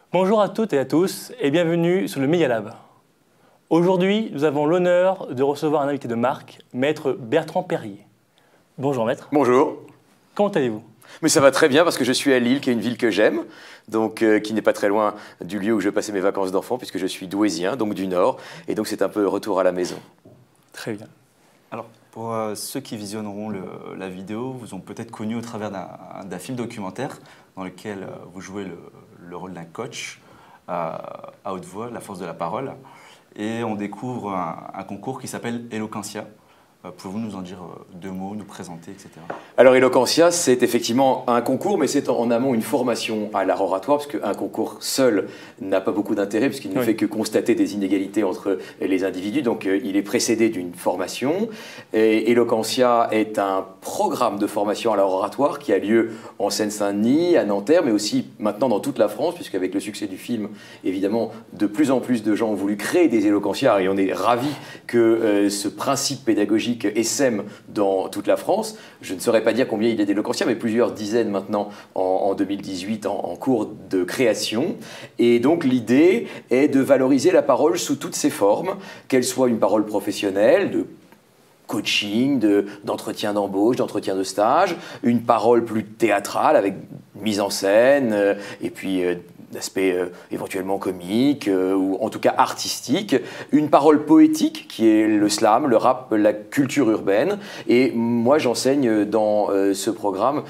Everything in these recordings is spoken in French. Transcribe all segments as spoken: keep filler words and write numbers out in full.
Bonjour à toutes et à tous et bienvenue sur le Media Lab. Aujourd'hui, nous avons l'honneur de recevoir un invité de marque, Maître Bertrand Perrier. Bonjour Maître. Bonjour. Comment allez-vous? Mais ça va très bien parce que je suis à Lille, qui est une ville que j'aime, donc euh, qui n'est pas très loin du lieu où je passais mes vacances d'enfant, puisque je suis douaisien, donc du Nord, et donc c'est un peu retour à la maison. Très bien. Alors, pour euh, ceux qui visionneront le, la vidéo, vous ont peut-être connu au travers d'un film documentaire dans lequel euh, vous jouez le, le rôle d'un coach euh, à haute voix, la force de la parole, et on découvre un, un concours qui s'appelle Eloquentia. Euh, Pouvez-vous nous en dire euh, deux mots, nous présenter, et cetera. Alors Eloquentia, c'est effectivement un concours, mais c'est en, en amont une formation à l'art oratoire, parce qu'un concours seul n'a pas beaucoup d'intérêt, puisqu'il ne oui. fait que constater des inégalités entre les individus, donc euh, il est précédé d'une formation. Et Eloquentia est un programme de formation à l'art oratoire qui a lieu en Seine-Saint-Denis, à Nanterre, mais aussi maintenant dans toute la France, puisqu'avec le succès du film, évidemment, de plus en plus de gens ont voulu créer des Eloquentia, et on est ravis que euh, ce principe pédagogique essaime dans toute la France. Je ne saurais pas dire combien il y a d'Eloquentia, mais plusieurs dizaines maintenant en, en deux mille dix-huit, en, en cours de création. Et donc l'idée est de valoriser la parole sous toutes ses formes, qu'elle soit une parole professionnelle, de coaching, de, d'entretien d'embauche, d'entretien de stage, une parole plus théâtrale avec mise en scène, euh, et puis euh, d'aspect euh, éventuellement comique euh, ou en tout cas artistique, une parole poétique qui est le slam, le rap, la culture urbaine, et moi j'enseigne dans euh, ce programme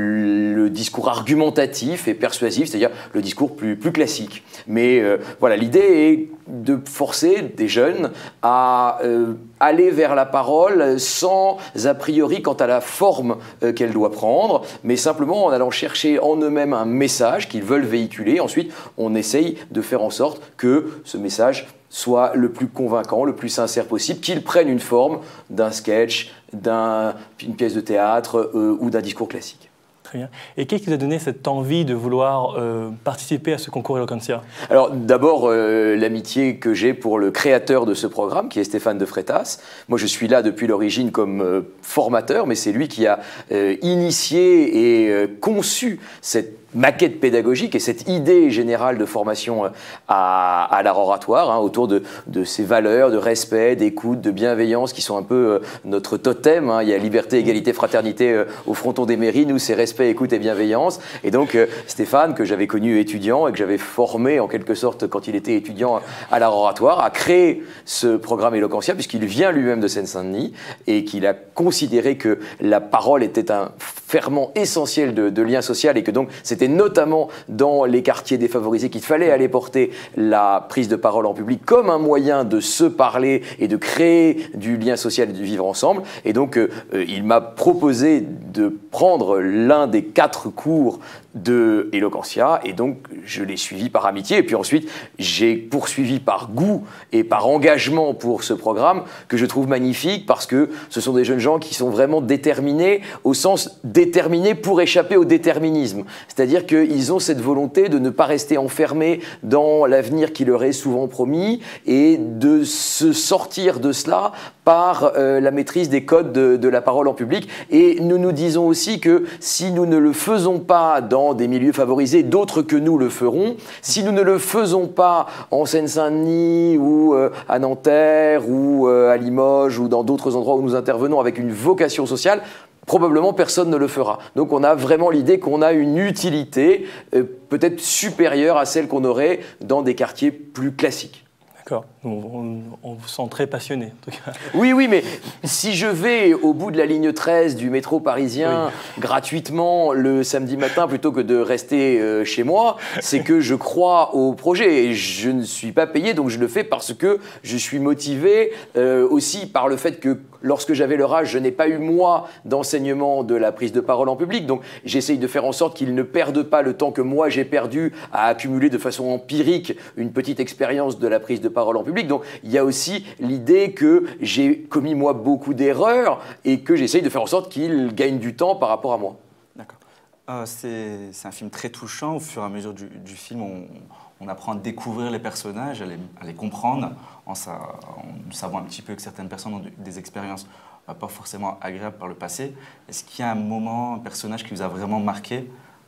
le discours argumentatif et persuasif, c'est-à-dire le discours plus, plus classique. Mais euh, voilà, l'idée est de forcer des jeunes à euh, aller vers la parole sans a priori quant à la forme euh, qu'elle doit prendre, mais simplement en allant chercher en eux-mêmes un message qu'ils veulent véhiculer. Ensuite, on essaye de faire en sorte que ce message soit le plus convaincant, le plus sincère possible, qu'il prenne une forme d'un sketch, d'un, d'une pièce de théâtre euh, ou d'un discours classique. Très bien. Et qu'est-ce qui vous a donné cette envie de vouloir euh, participer à ce concours Eloquentia? Alors d'abord, euh, l'amitié que j'ai pour le créateur de ce programme, qui est Stéphane de Freitas. Moi, je suis là depuis l'origine comme euh, formateur, mais c'est lui qui a euh, initié et euh, conçu cette maquette pédagogique et cette idée générale de formation à, à l'art oratoire, hein, autour de, de ces valeurs de respect, d'écoute, de bienveillance qui sont un peu euh, notre totem. Hein. Il y a liberté, égalité, fraternité euh, au fronton des mairies. Nous, c'est respect, écoute et bienveillance. Et donc, euh, Stéphane, que j'avais connu étudiant et que j'avais formé en quelque sorte quand il était étudiant à l'art oratoire, a créé ce programme Eloquentia puisqu'il vient lui-même de Seine-Saint-Denis et qu'il a considéré que la parole était un ferment essentiel de, de lien social et que donc c'était notamment dans les quartiers défavorisés qu'il fallait aller porter la prise de parole en public comme un moyen de se parler et de créer du lien social et de vivre ensemble. Et donc, euh, il m'a proposé de prendre l'un des quatre cours de Eloquentia et donc je l'ai suivi par amitié et puis ensuite j'ai poursuivi par goût et par engagement pour ce programme que je trouve magnifique parce que ce sont des jeunes gens qui sont vraiment déterminés au sens déterminés pour échapper au déterminisme, c'est-à-dire qu'ils ont cette volonté de ne pas rester enfermés dans l'avenir qui leur est souvent promis et de se sortir de cela par euh, la maîtrise des codes de, de la parole en public. Et nous nous disons aussi que si nous ne le faisons pas dans des milieux favorisés, d'autres que nous le feront. Si nous ne le faisons pas en Seine-Saint-Denis ou euh, à Nanterre ou euh, à Limoges ou dans d'autres endroits où nous intervenons avec une vocation sociale, probablement personne ne le fera. Donc on a vraiment l'idée qu'on a une utilité euh, peut-être supérieure à celle qu'on aurait dans des quartiers plus classiques. D'accord. On, on vous sent très passionné, en tout cas. Oui, oui, mais si je vais au bout de la ligne treize du métro parisien oui. gratuitement le samedi matin plutôt que de rester euh, chez moi, c'est que je crois au projet et je ne suis pas payé, donc je le fais parce que je suis motivé euh, aussi par le fait que lorsque j'avais leur âge, je n'ai pas eu moi d'enseignement de la prise de parole en public, donc j'essaye de faire en sorte qu'ils ne perdent pas le temps que moi j'ai perdu à accumuler de façon empirique une petite expérience de la prise de parole en public. Donc il y a aussi l'idée que j'ai commis moi beaucoup d'erreurs et que j'essaye de faire en sorte qu'ils gagnent du temps par rapport à moi. D'accord. Euh, c'est, c'est un film très touchant. Au fur et à mesure du, du film, on, on apprend à découvrir les personnages, à les, à les comprendre, en, sa, en savant un petit peu que certaines personnes ont des expériences pas forcément agréables par le passé. Est-ce qu'il y a un moment, un personnage qui vous a vraiment marqué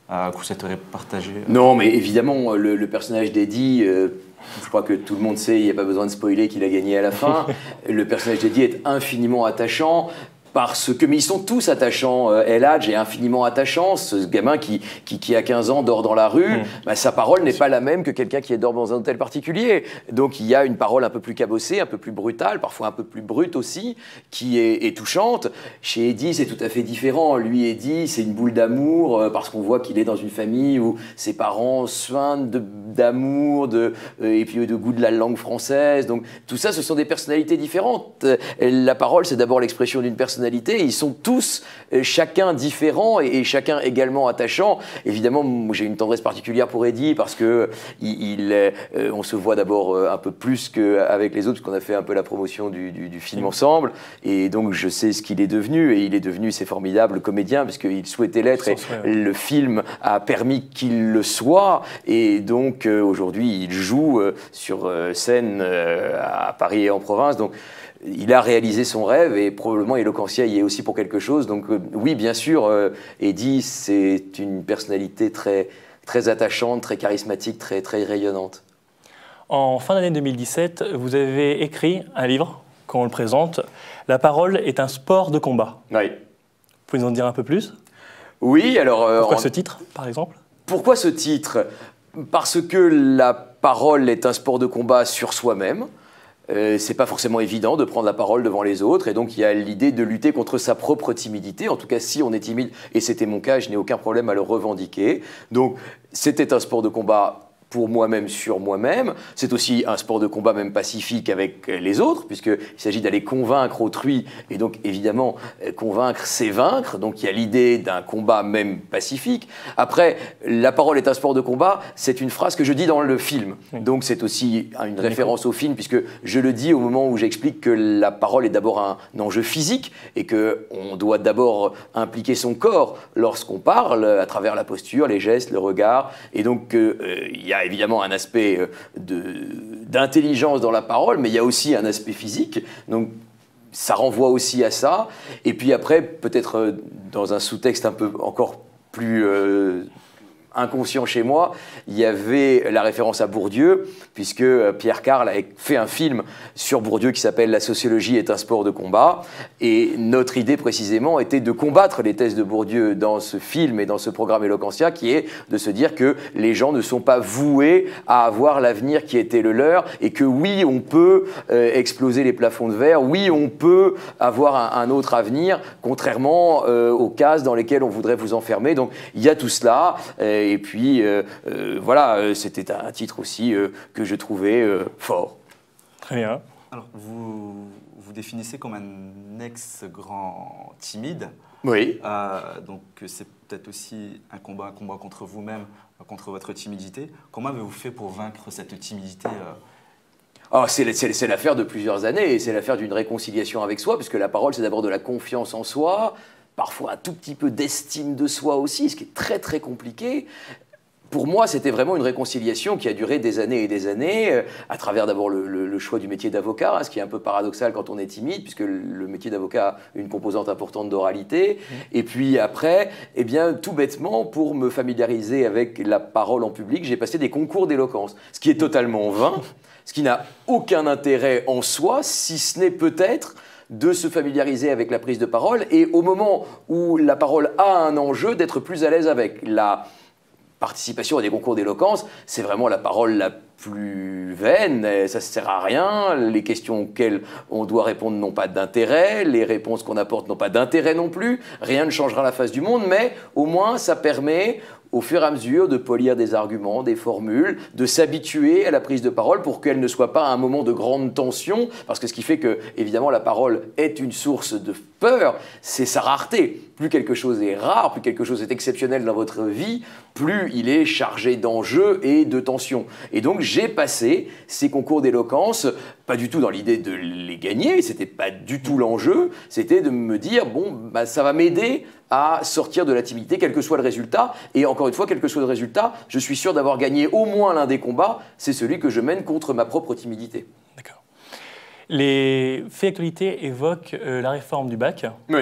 euh, que vous souhaiteriez partager? Non, mais évidemment, le, le personnage d'Eddie, euh, je crois que tout le monde sait, il n'y a pas besoin de spoiler qu'il a gagné à la fin. Le personnage d'Eddie est infiniment attachant. Parce que, mais ils sont tous attachants. Euh, El Hadj est infiniment attachant. Ce gamin qui, qui, qui a quinze ans dort dans la rue, mmh. bah, sa parole n'est pas la même que quelqu'un qui dort dans un hôtel particulier. Donc il y a une parole un peu plus cabossée, un peu plus brutale, parfois un peu plus brute aussi, qui est, est touchante. Chez Eddie, c'est tout à fait différent. Lui, Eddie, c'est une boule d'amour, euh, parce qu'on voit qu'il est dans une famille où ses parents soignent d'amour, de, euh, et puis de goût de la langue française. Donc tout ça, ce sont des personnalités différentes. Euh, la parole, c'est d'abord l'expression d'une personnalité. Ils sont tous, euh, chacun différents et, et chacun également attachant. Évidemment, j'ai une tendresse particulière pour Eddie parce que il, il, euh, on se voit d'abord euh, un peu plus qu'avec les autres, parce qu'on a fait un peu la promotion du, du, du film ensemble. Et donc, je sais ce qu'il est devenu. Et il est devenu, c'est formidable, comédien, parce qu'il souhaitait l'être. Et le film a permis qu'il le soit. Et donc, euh, aujourd'hui, il joue euh, sur euh, scène euh, à Paris et en province. Donc, il a réalisé son rêve et probablement Eloquentia y est aussi pour quelque chose. Donc euh, oui, bien sûr, euh, Eddie, c'est une personnalité très, très attachante, très charismatique, très, très rayonnante. En fin d'année deux mille dix-sept, vous avez écrit un livre, quand on le présente, « La parole est un sport de combat ». Oui. Vous pouvez nous en dire un peu plus? Oui, alors... Euh, Pourquoi en... ce titre, par exemple? Pourquoi ce titre? Parce que la parole est un sport de combat sur soi-même. Euh, c'est pas forcément évident de prendre la parole devant les autres, et donc il y a l'idée de lutter contre sa propre timidité. En tout cas, si on est timide, et c'était mon cas, je n'ai aucun problème à le revendiquer. Donc c'était un sport de combat pour moi-même sur moi-même. C'est aussi un sport de combat même pacifique avec les autres, puisqu'il s'agit d'aller convaincre autrui, et donc évidemment, convaincre, c'est vaincre. Donc il y a l'idée d'un combat même pacifique. Après, la parole est un sport de combat, c'est une phrase que je dis dans le film. Donc c'est aussi une référence au film, puisque je le dis au moment où j'explique que la parole est d'abord un enjeu physique, et qu'on doit d'abord impliquer son corps lorsqu'on parle, à travers la posture, les gestes, le regard. Et donc euh, il y a évidemment un aspect d'intelligence dans la parole, mais il y a aussi un aspect physique. Donc, ça renvoie aussi à ça. Et puis après, peut-être dans un sous-texte un peu encore plus euh, inconscient chez moi, il y avait la référence à Bourdieu, puisque Pierre Carl a fait un film sur Bourdieu qui s'appelle « La sociologie est un sport de combat ». Et notre idée précisément était de combattre les thèses de Bourdieu dans ce film et dans ce programme Eloquentia, qui est de se dire que les gens ne sont pas voués à avoir l'avenir qui était le leur, et que oui, on peut euh, exploser les plafonds de verre, oui, on peut avoir un, un autre avenir, contrairement euh, aux cases dans lesquelles on voudrait vous enfermer. Donc il y a tout cela. Euh, Et puis, euh, euh, voilà, c'était un titre aussi euh, que je trouvais euh, fort. Très bien. Alors, vous vous définissez comme un ex-grand timide. Oui. Euh, donc, c'est peut-être aussi un combat, un combat contre vous-même, contre votre timidité. Comment avez-vous fait pour vaincre cette timidité euh... Oh, c'est l'affaire de plusieurs années, et c'est l'affaire d'une réconciliation avec soi, puisque la parole, c'est d'abord de la confiance en soi, parfois un tout petit peu d'estime de soi aussi, ce qui est très très compliqué. Pour moi, c'était vraiment une réconciliation qui a duré des années et des années, euh, à travers d'abord le, le, le choix du métier d'avocat, hein, ce qui est un peu paradoxal quand on est timide, puisque le métier d'avocat a une composante importante d'oralité. Mmh. Et puis après, eh bien, tout bêtement, pour me familiariser avec la parole en public, j'ai passé des concours d'éloquence, ce qui est totalement vain, ce qui n'a aucun intérêt en soi, si ce n'est peut-être de se familiariser avec la prise de parole, et au moment où la parole a un enjeu, d'être plus à l'aise avec. La participation à des concours d'éloquence, c'est vraiment la parole la plus vaine, ça ne sert à rien, les questions auxquelles on doit répondre n'ont pas d'intérêt, les réponses qu'on apporte n'ont pas d'intérêt non plus, rien ne changera la face du monde, mais au moins ça permet au fur et à mesure de polir des arguments, des formules, de s'habituer à la prise de parole pour qu'elle ne soit pas un moment de grande tension, parce que ce qui fait que, évidemment, la parole est une source de peur, c'est sa rareté. Plus quelque chose est rare, plus quelque chose est exceptionnel dans votre vie, plus il est chargé d'enjeux et de tensions. Et donc, j'ai passé ces concours d'éloquence, pas du tout dans l'idée de les gagner, c'était pas du tout l'enjeu, c'était de me dire, bon, bah, ça va m'aider à sortir de la timidité, quel que soit le résultat. Et encore une fois, quel que soit le résultat, je suis sûr d'avoir gagné au moins l'un des combats, c'est celui que je mène contre ma propre timidité. D'accord. Les faits d'actualité évoquent euh, la réforme du bac. Oui.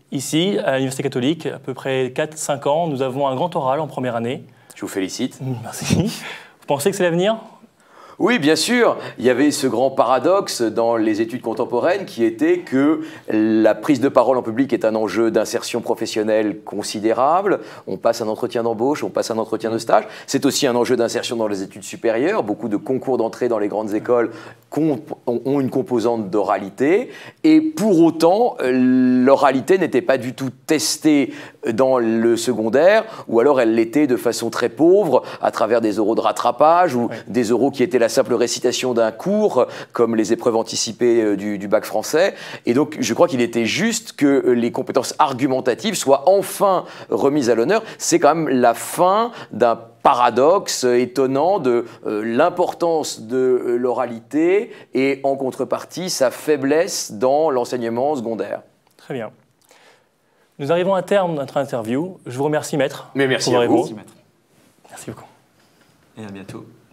Ici, à l'Université catholique, à peu près quatre cinq ans, nous avons un grand oral en première année. Je vous félicite. Merci. Vous pensez que c'est l'avenir ? Oui, bien sûr. Il y avait ce grand paradoxe dans les études contemporaines qui était que la prise de parole en public est un enjeu d'insertion professionnelle considérable. On passe un entretien d'embauche, on passe un entretien de stage. C'est aussi un enjeu d'insertion dans les études supérieures. Beaucoup de concours d'entrée dans les grandes écoles ont une composante d'oralité. Et pour autant, l'oralité n'était pas du tout testée dans le secondaire, ou alors elle l'était de façon très pauvre, à travers des oraux de rattrapage ou ouais. des oraux qui étaient la simple récitation d'un cours, comme les épreuves anticipées du, du bac français. Et donc, je crois qu'il était juste que les compétences argumentatives soient enfin remises à l'honneur. C'est quand même la fin d'un paradoxe étonnant de euh, l'importance de euh, l'oralité et, en contrepartie, sa faiblesse dans l'enseignement secondaire. Très bien. Nous arrivons à terme de notre interview. Je vous remercie, maître. Mais merci à vous. Merci beaucoup. Et à bientôt.